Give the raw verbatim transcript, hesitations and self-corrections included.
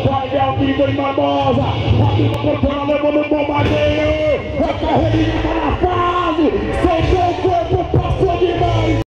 Vai ver o Vitor em Barbosa. A turma cortando, levando o bombardeio. A carreirinha tá na fase.